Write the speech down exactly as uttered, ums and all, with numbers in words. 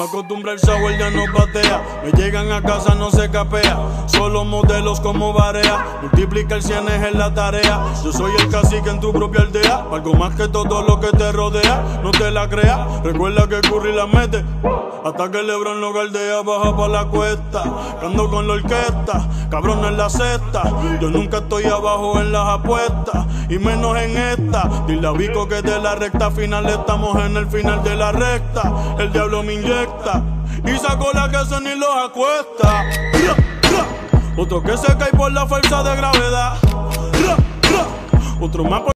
Me acostumbra el sabor, ya no patea. Me llegan a casa, no se capea. Solo modelos como Barea. Multiplica el cienes en la tarea. Yo soy el cacique en tu propia aldea. Algo más que todo lo que te rodea. No te la creas, recuerda que Curry la mete. Hasta que Lebron lo galdea, baja pa' la cuesta. Cando con la orquesta, cabrón en la cesta. Yo nunca estoy abajo en las apuestas, y menos en esta. Dile a Vico que de la recta final estamos en el final de la recta. El diablo me inyecta y sacó la que se ni los acuesta. Otro que se cae por la fuerza de gravedad. Otro más por